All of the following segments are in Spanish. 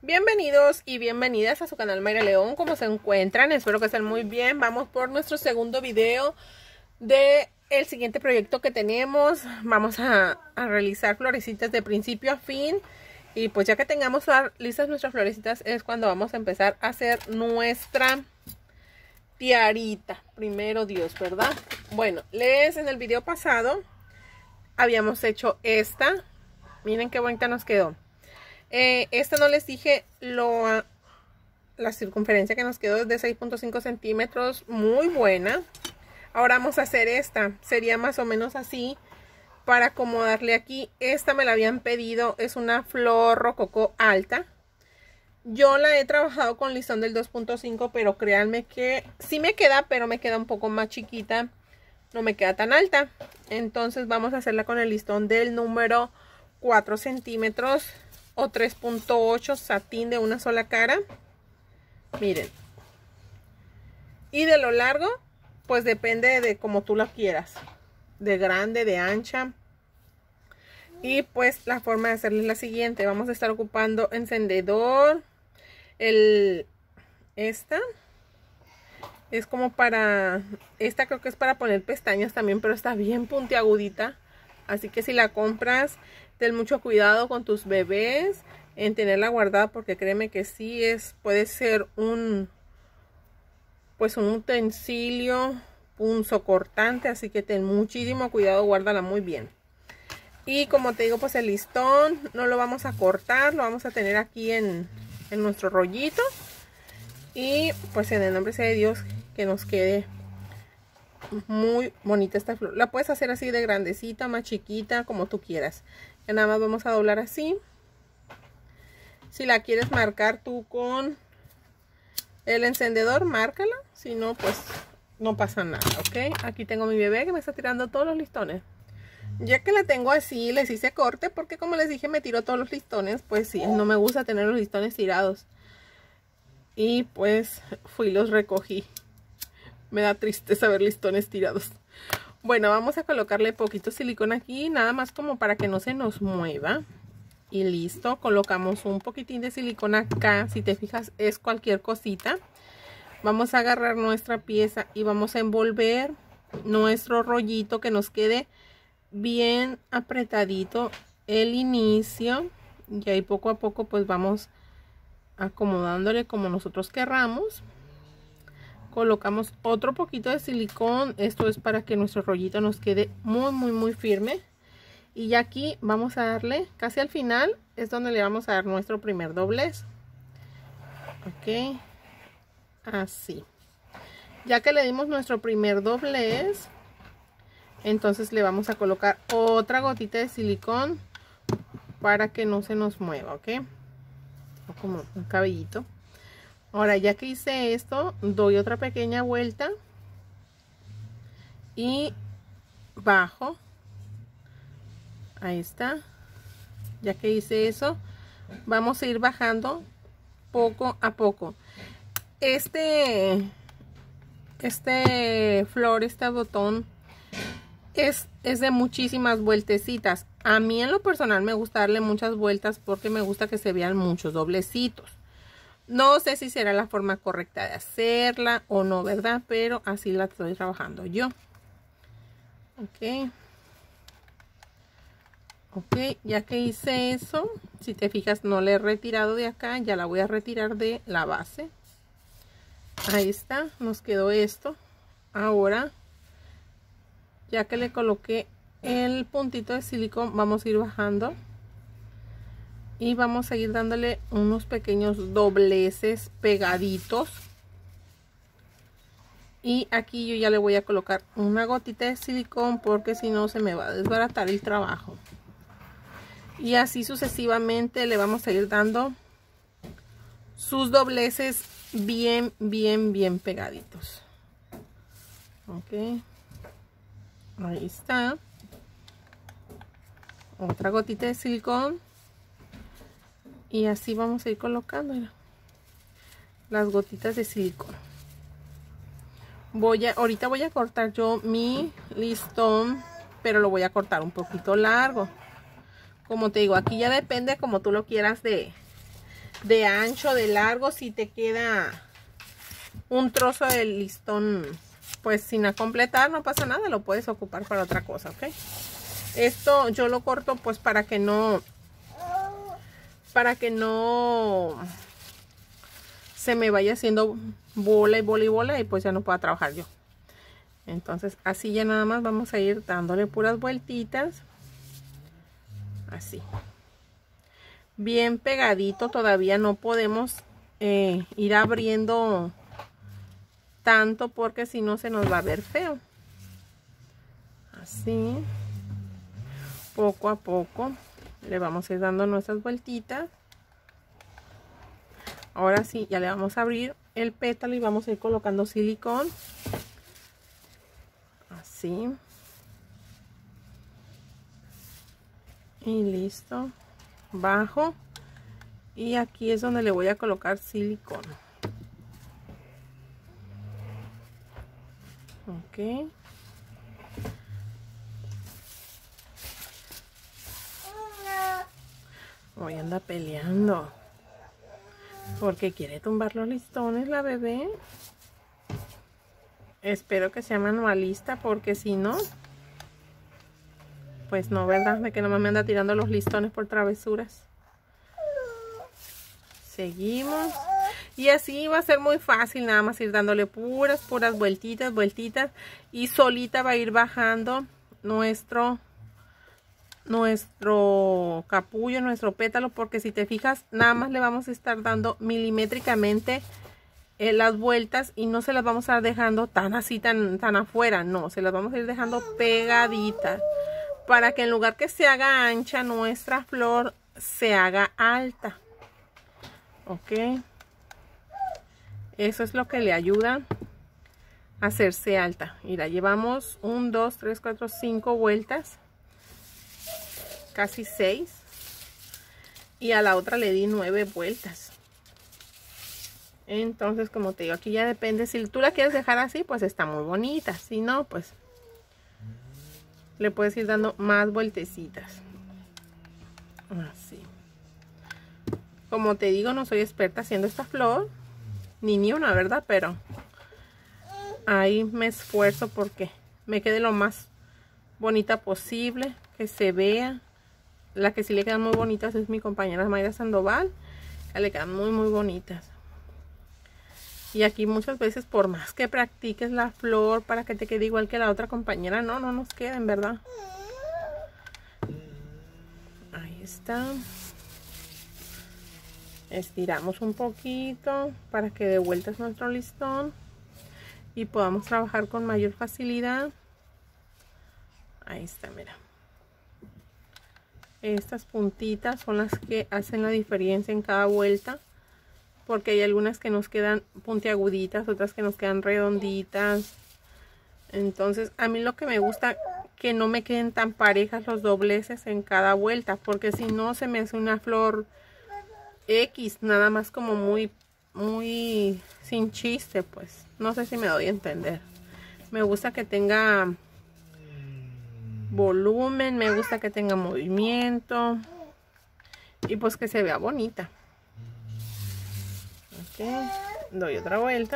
Bienvenidos y bienvenidas a su canal Mayra León. ¿Cómo se encuentran? Espero que estén muy bien. Vamos por nuestro segundo video de el siguiente proyecto que tenemos. Vamos a realizar florecitas de principio a fin. Y pues ya que tengamos listas nuestras florecitas es cuando vamos a empezar a hacer nuestra tiarita. Primero Dios, ¿verdad? Bueno, en el video pasado habíamos hecho esta. Miren qué bonita nos quedó. Esta no les dije la circunferencia que nos quedó es de 6.5 centímetros, muy buena. Ahora vamos a hacer esta, sería más o menos así para acomodarle aquí. Esta me la habían pedido, es una flor rococó alta. Yo la he trabajado con listón del 2.5, pero créanme que sí me queda, pero me queda un poco más chiquita, no me queda tan alta. Entonces vamos a hacerla con el listón del número 4 centímetros. O 3.8 satín de una sola cara. Miren. Y de lo largo, pues depende de como tú la quieras. De grande, de ancha. Y pues la forma de hacerle es la siguiente. Vamos a estar ocupando encendedor. Esta es como para... Esta creo que es para poner pestañas también, pero está bien puntiagudita. Así que si la compras, ten mucho cuidado con tus bebés en tenerla guardada, porque créeme que sí puede ser un utensilio punzocortante, así que ten muchísimo cuidado, guárdala muy bien. Y como te digo, pues el listón no lo vamos a cortar, lo vamos a tener aquí en nuestro rollito. Y pues en el nombre sea de Dios, que nos quede muy bonita esta flor. La puedes hacer así de grandecita, más chiquita, como tú quieras. Ya nada más vamos a doblar así. Si la quieres marcar tú con el encendedor, márcala. Si no, pues no pasa nada, ¿ok? Aquí tengo mi bebé que me está tirando todos los listones. Ya que la tengo así, les hice corte porque como les dije, me tiró todos los listones. Pues sí, no me gusta tener los listones tirados. Y pues fui y los recogí. Me da tristeza ver listones tirados. Bueno, vamos a colocarle poquito silicón aquí, nada más como para que no se nos mueva. Y listo, colocamos un poquitín de silicón acá. Si te fijas, es cualquier cosita. Vamos a agarrar nuestra pieza y vamos a envolver nuestro rollito, que nos quede bien apretadito el inicio. Y ahí poco a poco pues vamos acomodándole como nosotros querramos. Colocamos otro poquito de silicón. Esto es para que nuestro rollito nos quede muy firme. Y ya aquí vamos a darle, casi al final es donde le vamos a dar nuestro primer doblez. Ok, así. Ya que le dimos nuestro primer doblez, entonces le vamos a colocar otra gotita de silicón para que no se nos mueva, ok, o como un cabellito. Ahora ya que hice esto, doy otra pequeña vuelta y bajo. Ahí está. Ya que hice eso, vamos a ir bajando poco a poco. Este botón es de muchísimas vueltecitas. A mí en lo personal me gusta darle muchas vueltas porque me gusta que se vean muchos doblecitos. No sé si será la forma correcta de hacerla o no, ¿verdad? Pero así la estoy trabajando yo. Ok. Ok, ya que hice eso, si te fijas no le he retirado de acá, ya la voy a retirar de la base. Ahí está, nos quedó esto. Ahora, ya que le coloqué el puntito de silicón, vamos a ir bajando. Y vamos a ir dándole unos pequeños dobleces pegaditos. Y aquí yo ya le voy a colocar una gotita de silicón porque si no se me va a desbaratar el trabajo. Y así sucesivamente le vamos a ir dando sus dobleces bien pegaditos. Ok. Ahí está. Otra gotita de silicón. Y así vamos a ir colocando, mira, las gotitas de silicón. Ahorita voy a cortar yo mi listón, pero lo voy a cortar un poquito largo. Como te digo, aquí ya depende como tú lo quieras de de ancho, de largo. Si te queda un trozo del listón pues sin completar, no pasa nada, lo puedes ocupar para otra cosa, ¿ok? Esto yo lo corto pues para que no se me vaya haciendo bola y bola y bola y pues ya no pueda trabajar yo. Entonces así ya nada más vamos a ir dándole puras vueltitas, así bien pegadito. Todavía no podemos ir abriendo tanto porque si no se nos va a ver feo. Así poco a poco le vamos a ir dando nuestras vueltitas. Ahora sí, ya le vamos a abrir el pétalo y vamos a ir colocando silicón. Así. Y listo. Bajo. Y aquí es donde le voy a colocar silicón. Ok. Hoy anda peleando porque quiere tumbar los listones la bebé. Espero que sea manualista, porque si no, pues no, ¿verdad? De que nomás me anda tirando los listones por travesuras. Seguimos. Y así va a ser muy fácil, nada más ir dándole puras vueltitas, y solita va a ir bajando nuestro capullo, nuestro pétalo, porque si te fijas, nada más le vamos a estar dando milimétricamente las vueltas y no se las vamos a estar dejando tan así, tan afuera, no, se las vamos a ir dejando pegaditas para que en lugar que se haga ancha, nuestra flor se haga alta. Ok, eso es lo que le ayuda a hacerse alta. Mira, llevamos 1, 2, 3, 4, 5 vueltas, casi 6, y a la otra le di 9 vueltas. Entonces, como te digo, aquí ya depende. Si tú la quieres dejar así, pues está muy bonita. Si no, pues le puedes ir dando más vueltecitas. Así. Como te digo, no soy experta haciendo esta flor, ni una, ¿verdad? Pero ahí me esfuerzo porque me quede lo más bonita posible, que se vea. La que sí le quedan muy bonitas es mi compañera Mayra Sandoval. Le quedan muy bonitas. Y aquí muchas veces, por más que practiques la flor para que te quede igual que la otra compañera, no nos queden, ¿verdad? Ahí está. Estiramos un poquito para que dé vueltas nuestro listón y podamos trabajar con mayor facilidad. Ahí está, mira. Estas puntitas son las que hacen la diferencia en cada vuelta, porque hay algunas que nos quedan puntiaguditas, otras que nos quedan redonditas. Entonces a mí lo que me gusta, que no me queden tan parejas los dobleces en cada vuelta, porque si no se me hace una flor X, nada más como muy sin chiste. Pues no sé si me doy a entender. Me gusta que tenga volumen, me gusta que tenga movimiento y pues que se vea bonita. Ok, doy otra vuelta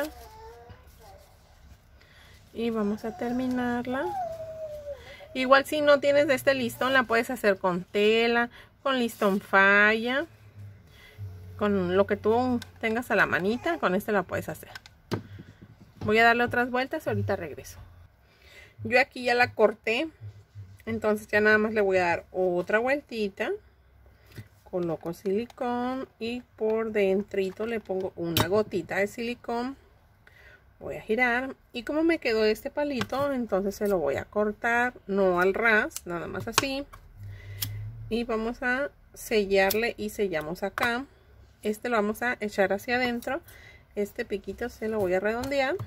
y vamos a terminarla. Igual si no tienes de este listón, la puedes hacer con tela, con listón falla, con lo que tú tengas a la manita, con este la puedes hacer. Voy a darle otras vueltas y ahorita regreso. Yo aquí ya la corté, entonces ya nada más le voy a dar otra vueltita. Coloco silicón y por dentrito le pongo una gotita de silicón. Voy a girar y como me quedó este palito, entonces se lo voy a cortar, no al ras, nada más así. Y vamos a sellarle y sellamos acá. Este lo vamos a echar hacia adentro. Este piquito se lo voy a redondear.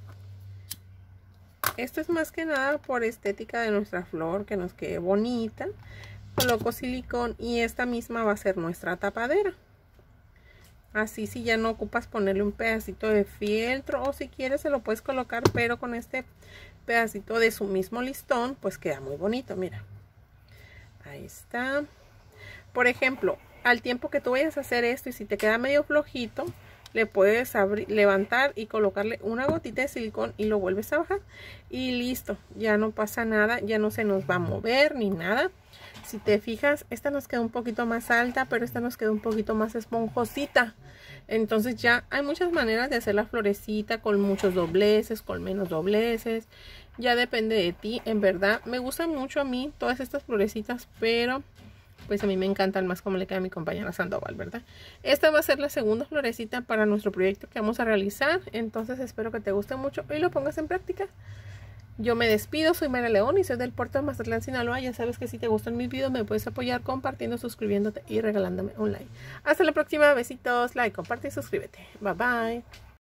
Esto es más que nada por estética de nuestra flor, que nos quede bonita. Coloco silicón y esta misma va a ser nuestra tapadera. Así, si ya no ocupas ponerle un pedacito de fieltro, o si quieres se lo puedes colocar, pero con este pedacito de su mismo listón pues queda muy bonito. Mira, ahí está. Por ejemplo, al tiempo que tú vayas a hacer esto y si te queda medio flojito, le puedes levantar y colocarle una gotita de silicón y lo vuelves a bajar y listo, ya no pasa nada, ya no se nos va a mover ni nada. Si te fijas, esta nos queda un poquito más alta, pero esta nos queda un poquito más esponjosita. Entonces ya hay muchas maneras de hacer la florecita, con muchos dobleces, con menos dobleces. Ya depende de ti, en verdad. Me gustan mucho a mí todas estas florecitas, pero pues a mí me encantan más como le queda a mi compañera Sandoval, ¿verdad? Esta va a ser la segunda florecita para nuestro proyecto que vamos a realizar. Entonces espero que te guste mucho y lo pongas en práctica. Yo me despido, soy Mayra León y soy del puerto de Mazatlán, Sinaloa. Ya sabes que si te gustan mis videos me puedes apoyar compartiendo, suscribiéndote y regalándome un like. Hasta la próxima, besitos, like, comparte y suscríbete. Bye bye.